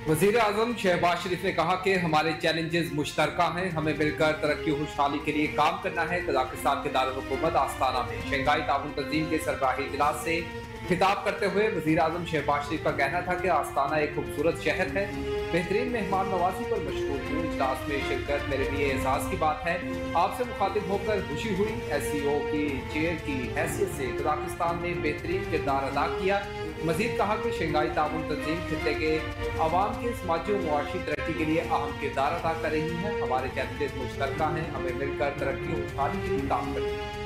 वज़ीर आज़म शहबाज शरीफ ने कहा कि हमारे चैलेंजेस मुश्तरका हैं, हमें मिलकर तरक्की और खुशहाली के लिए काम करना है। कजाकिस्तान के दारुल हुकूमत आस्ताना में शंघाई ताउन तंजीम के सरबराही इजलास से खिताब करते हुए वज़ीर आज़म शहबाज शरीफ का कहना था कि आस्ताना एक खूबसूरत शहर है, बेहतरीन मेहमान नवाजी पर मशहूर हूँ। इजलास में शिरकत मेरे लिए एहसास की बात है। आपसे मुखातिब होकर खुशी हुई। SCO की चेयर की हैसियत से कजाकिस्तान ने बेहतरीन किरदार अदा किया। मजीद कहा कि शंघाई ताउन तंजीम खित्ते के अवाम के समाजी और मुआशी तरक्की के लिए अहम किरदार अदा कर रही है। हमारे चैलेंजेस मुश्तरका हैं, हमें मिलकर तरक्की और खुशहाली के लिए काम करना है।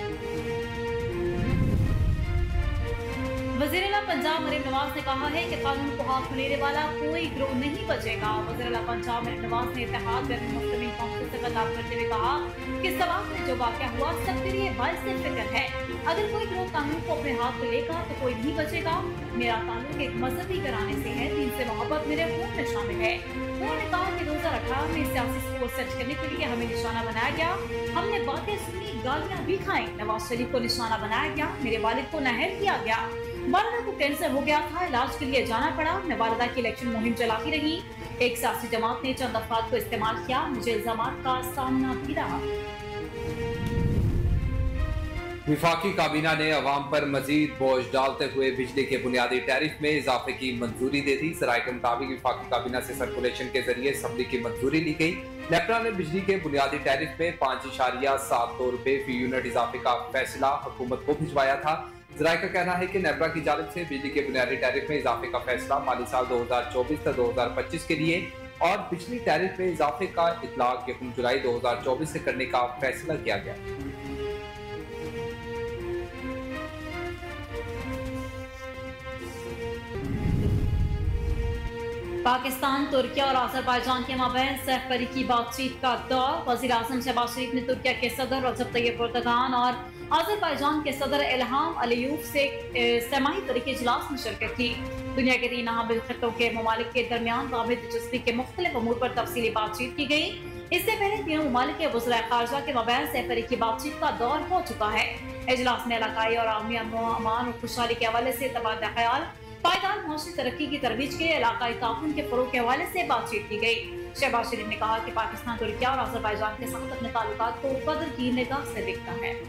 वज़ीर-ए-आला पंजाब मरीम नवाज ने कहा है कि कानून को हाथ में लेने वाला कोई गिरोह नहीं बचेगा। वज़ीर-ए-आला पंजाब मरीम नवाज ने इत्तेहाद बैन मुस्लिमीन काउंसिल से खिताब करते हुए कहा कि सवाल में जो वाक़या हुआ सबके लिए बाइस फिक्र है। अगर कोई गिरोह कानून को अपने हाथ में लेगा तो कोई नहीं बचेगा। मेरा ताल्लुक एक मजहबी घराने से है, दीन से मोहब्बत मेरे खून में शामिल है। उन्होंने कहा कि 2018 में सियासी स्कोर सेट करने के लिए हमें निशाना बनाया गया। हमने बातें सुनी, गालियां भी खाई। नवाज शरीफ को निशाना बनाया गया, मेरे वालिद को नाअहल किया गया, वालिदा को कैंसर हो गया था, इलाज के लिए जाना पड़ा। मैं वालिदा की इलेक्शन मुहिम चलाती रही। एक सियासी जमात ने चंद अफराद को इस्तेमाल किया, मुझे इल्जामात का सामना भी रहा। विफाकी काबीना ने अवाम पर मजीद बोझ डालते हुए बिजली के बुनियादी टैरिफ में इजाफे की मंजूरी दे दी। सराय के मुताबिक विफाकी काबीना से सर्कुलेशन के जरिए सबली की मंजूरी ली गई। नेपरा ने बिजली के बुनियादी टैरिफ में 5.72 रुपए फी यूनिट इजाफे का फैसला हुकूमत को भिजवाया था। जराये का कहना है कि नेपरा की जानिब से बिजली के बुनियादी टैरिफ में इजाफे का फैसला माली साल 2024 से 2025 के लिए और बिजली टैरिफ में इजाफे का इतलाक 1 जुलाई 2024 से करने का फैसला किया गया। पाकिस्तान, तुर्किया और आज़रबाईजान के माबैन सहपरी की बातचीत का दौर। वज़ीर आज़म शहबाज शरीफ ने तुर्किया के सदर रजब तैयब एर्दोगान और आज़रबाईजान के सदर इल्हाम अलियेव से समाही तरीके इजलास में शिरकत की। दुनिया के 3 अहम खित्तों के ममालिक के दरमियान वाहिद दिलचस्पी के मुख्तलिफ अमूर पर तफसीली बातचीत की गई। इससे पहले तीनों ममालिक के वज़राए खारजा के माबैन सहपरी की बातचीत का दौर हो चुका है। इजलास में इलाकाई और आलमी अमान और खुशहाली के हवाले से तबादला ख्याल, पायदार मुआशी तरक्की की तरवीज के इलाकाई ताउन के फरोग के हवाले से बातचीत की गई। शहबाज शरीफ ने कहा कि पाकिस्तान, तुर्किया और आज़रबाईजान के साथ अपने ताल्लुकात को कदर की निगाह से देखता है।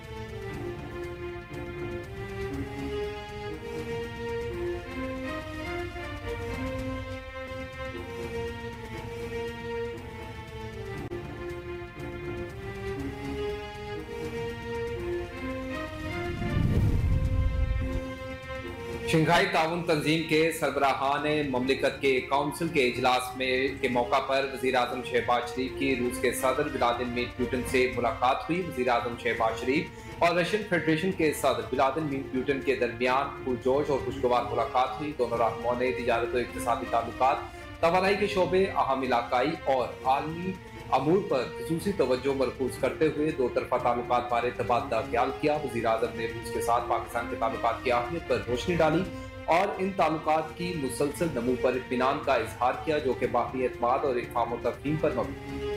शंघाई ताउन तंजीम के सरबराहान ममलिकत के काउंसिल के इजलास में के मौका पर वज़ीर आज़म शहबाज शरीफ की रूस के सदर व्लादिमीर पुतिन से मुलाकात हुई। वज़ीर आज़म शहबाज शरीफ और रशियन फेडरेशन के सदर व्लादिमीर पुतिन के दरमियान पुरजोश और खुशगवार मुलाकात हुई। दोनों रहनुमाओं ने तिजारत और इक़्तिसादी ताल्लुकात, तवानाई के शोबे, अहम इलाकाई और आलमी अमूर पर खुसूसी तवज्जो मरकूज करते हुए दो तरफा ताल्लुकात बारे तबादला ख्याल किया। वज़ीर आज़म ने रूस के साथ पाकिस्तान के ताल्लुकात की अहमियत पर रोशनी डाली और इन ताल्लुकात की मुसलसल नमू पर इत्मीनान का इजहार किया, जो कि बाकी एतमाद और इफ़हाम और तफ़हीम पर मबनी है।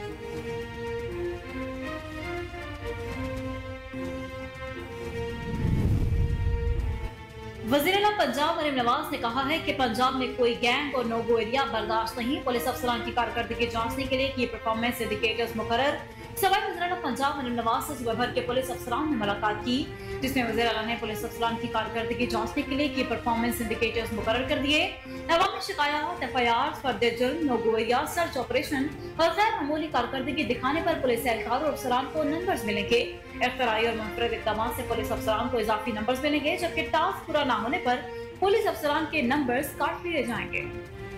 वज़ीर-ए-आला पंजाब मरीम नवाज ने कहा है कि पंजाब में कोई गैंग और नो गो एरिया बर्दाश्त नहीं। पुलिस अफसरान की कारकर्दगी जांचने के लिए की परफॉर्मेंस इंडिकेटर्स मुकर्रर। सवाई वज़ीर-ए-आला पंजाब मरीम नवाज से सुबह भर के पुलिस अफसरान ने मुलाकात की, जिसमें वज़ीर-ए-आला ने पुलिस अफसरान की कारकर्दगी जांचने के लिए की परफॉर्मेंस इंडिकेटर्स मुकर्रर कर दिए। अवामी शिकायत, FIR, फर्द जुर्म, no go area, search operation और गैर मामूली कारकर्दगी दिखाने पर पुलिस एहलकार और अफसरान को नंबर्स मिलेंगे। इख्तिराई और मुनफरद इक़दाम से पुलिस अफसरान को इजाफी नंबर्स मिलेंगे, जबकि टास्क पूरा न होने पर पुलिस अफसरान के नंबर्स काट लिए जाएंगे।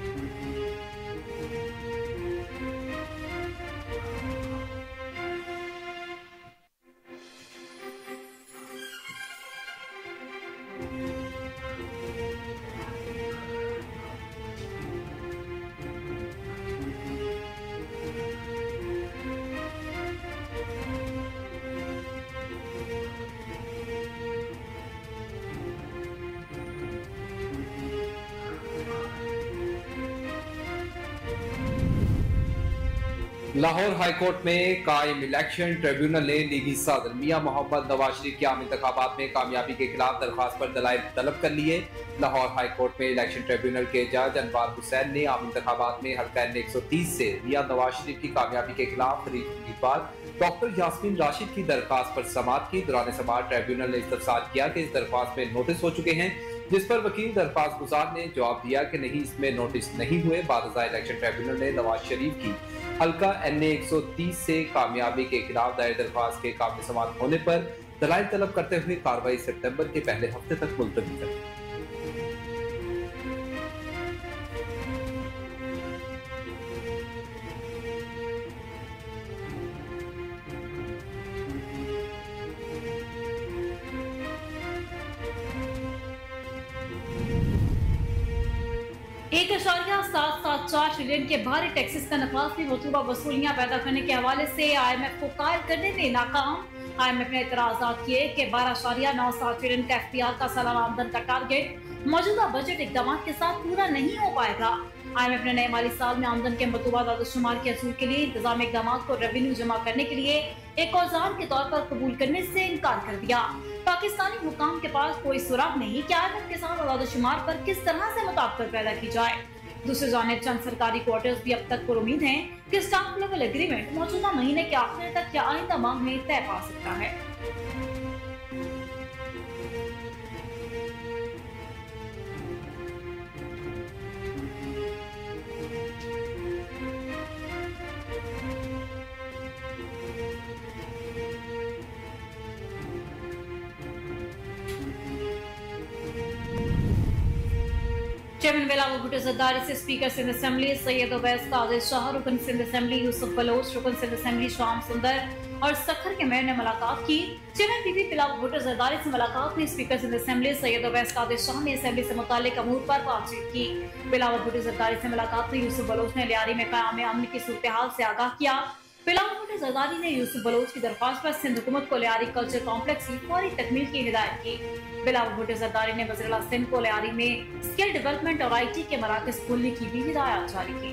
लाहौर हाईकोर्ट में कायम इलेक्शन ट्रिब्यूनल ने लीगी सदर मियां मोहम्मद नवाज शरीफ के आम इंतखाबात में कामयाबी के खिलाफ दरख्वास्त पर दलाइल तलब कर लिए। लाहौर हाई कोर्ट में इलेक्शन ट्रिब्यूनल के जज अनवार हुसैन ने आम इंतखाबात में हल्का N130 से मियां नवाज शरीफ की कामयाबी के खिलाफ खरीद उम्मीदवार डॉक्टर यास्मीन राशिद की दरखास्त पर समाअत की। दौरान समाअत ट्रिब्यूनल ने इस्तफसार किया कि इस दरखास्त में नोटिस हो चुके हैं, जिस पर वकील दरखास्त गुजार ने जवाब दिया कि नहीं, इसमें नोटिस नहीं हुए। बादशाह इलेक्शन ट्रिब्यूनल ने नवाज शरीफ की हल्का NA130 से कामयाबी के खिलाफ दायर दरखास्त के काबिल समाअत होने पर दलाइल तलब करते हुए कार्रवाई सितंबर के पहले हफ्ते तक मुलतवी कर दी। $1.774 ट्रिलियन के भारी टैक्सेस का नफाज में मतलूबा वसूलियां पैदा करने के हवाले से IMF को कायल करने में नाकाम। IMF ने एतराज़ात किए कि 12.97 ट्रिलियन का FPR का सालाना आमदन का टारगेट मौजूदा बजट इकदाम के साथ पूरा नहीं हो पाएगा। IMF ने नए माली साल में आमदन के मतलूबा दादुशुमार के असूल के लिए इंतजामी इकदाम को रेवेन्यू जमा करने के लिए एक औजार के तौर पर कबूल करने से इनकार कर दिया। पाकिस्तानी हुकाम के पास कोई सुराग नहीं कि IMF के साथ दादुशुमार पर किस तरह से मुताबिकत पैदा की जाए। दूसरी जानिब चंद सरकारी क्वार्टर्स भी अब तक पुरुमीद हैं कि स्टाफ लेवल एग्रीमेंट मौजूदा महीने के आखिर तक या आइंदा माह में तय पा सकता है। चेयरमैन बिलावल भुट्टो जरदारी से स्पीकर सिंध असेंबली सैयद अवैस कादिर शाह, रुकन सिंध असेंबली यूसुफ बलोच, रुकन सिंध असेंबली शाम सुंदर और सखर के मेयर ने मुलाकात की। चेयरमैन बीबी बिलावल भुट्टो जरदारी से मुलाकात में स्पीकर सिंध असेंबली सैयद अवैस कादिर शाह ने असेंबली से मुताल्लिक अमूर पर बातचीत की। बिलावल भुट्टो जरदारी से मुलाकात में यूसुफ बलोच ने लियारी में क़याम अमन की सूरत हाल से आगाह किया। बिलावल भुट्टो जरदारी ने यूसुफ बलोच की दरख्वास्त पर सिंध हुकूमत को लियारी कल्चर कॉम्प्लेक्स की फौरी तकमील की हिदायत की। बिलावल भुट्टो जरदारी ने वज़ीर-ए-आला सिंध को लियारी में स्किल डेवलपमेंट और IT के मराकज़ खोलने की भी हिदायत जारी की।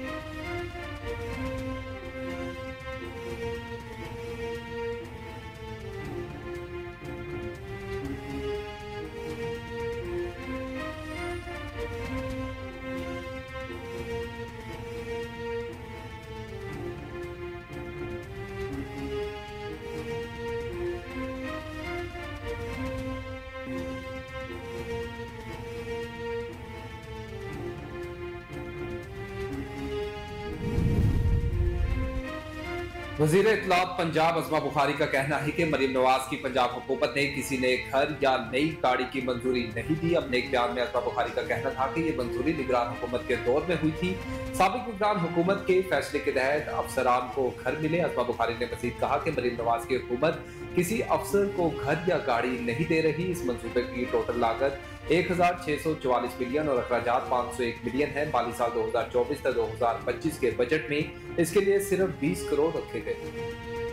वज़ीर इत्तलात पंजाब अज़मा बुखारी का कहना है कि मरीम नवाज की पंजाब हुकूमत ने किसी ने घर या नई गाड़ी की मंजूरी नहीं दी। अपने एक बयान में अज़मा बुखारी का कहना था कि ये मंजूरी निगरान हुकूमत के दौर में हुई थी। साबिक निगरान हुकूमत के फैसले के तहत अफसरान को घर मिले। अज़मा बुखारी ने मज़ीद कहा कि मरीम नवाज की हुकूमत किसी अफसर को घर या गाड़ी नहीं दे रही। इस मंसूबे की टोटल लागत 1644 मिलियन और अखराजात 501 मिलियन है। माली साल 2024 से 2025 के बजट में इसके लिए सिर्फ 20 करोड़ रखे गए।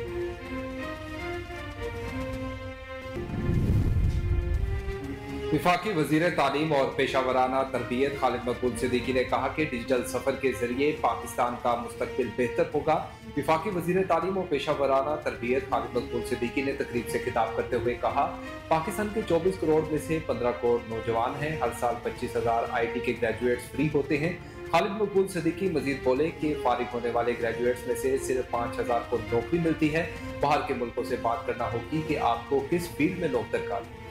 विफाकी वज़ीर तालीम और पेशावराना तरबियत खालिद मकबूल सिद्दीकी ने कहा कि डिजिटल सफर के जरिए पाकिस्तान का मुस्तकबिल बेहतर होगा। विफाकी वज़ीर तालीम और पेशावराना तरबियत खालिद मकबूल सिद्दीकी ने तकरीब से खिताब करते हुए कहा, पाकिस्तान के 24 करोड़ में से 15 करोड़ नौजवान हैं। हर साल 25,000 IT के ग्रेजुएट्स फ्री होते हैं। खालिद मकबूल सिद्दीकी मजीद बोले कि फारिग होने वाले ग्रेजुएट्स में से सिर्फ 5,000 को नौकरी मिलती है। बाहर के मुल्कों से बात करना होगी कि आपको किस फील्ड में लोग दरकार है।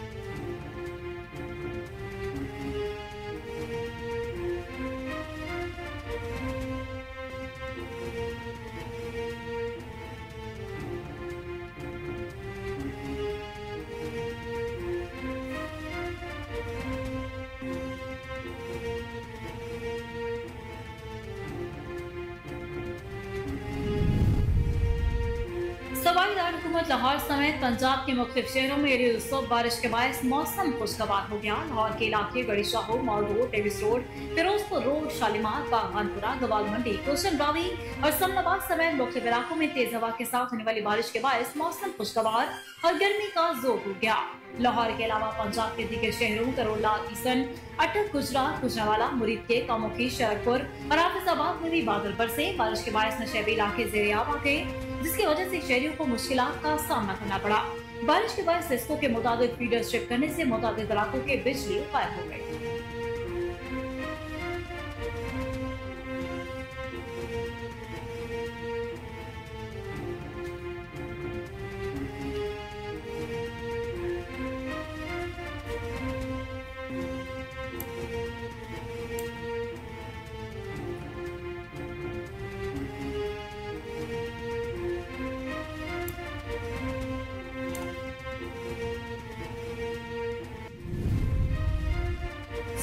सूबाई दारकूमत लाहौर समेत पंजाब के मुख्तलिफ शहरों में ईद उत्सव बारिश के बायस मौसम खुशगवार हो गया। लाहौर के इलाके Garhi Shahu, mall road, Davis road, Ferozepur road, Shalimar, Baghbanpura, Gawalmandi, Gulshan बावी और समनाबाद समेत मुख्तलिफ इलाकों में तेज हवा के साथ होने वाली बारिश के बायस मौसम खुशगवार और गर्मी का जोर हो गया। लाहौर के अलावा पंजाब के दीगर शहरों करोला, ईसन, अटक, गुजरात, गुजरावाला, मुरीद के, कमोखी, शरदपुर और हाफिजाबाद में भी बादल बरसे। बारिश के बायस नशेबी इलाके ज़ेर-ए-आब आ गए, जिसकी वजह से शहरियों को मुश्किलात का सामना करना पड़ा। बारिश के बाद सिस्को के मुताबिक फीडर स्ट्रिप करने से मुताबिक इलाकों के बिजली गायब हो गए।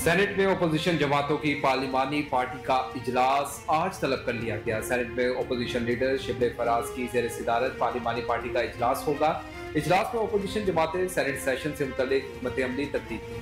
सेनेट में ओपोजिशन जमातों की पार्लिमानी पार्टी का इजलास आज तलब कर लिया गया। सेनेट में ओपोजिशन लीडर शिबले फराज की ज़ेर सदारत पार्लिमानी पार्टी का इजलास होगा। इजलास में ओपोजिशन जमातें सेनेट सेशन से मुतल्लिक हुकूमत अमली तरतीब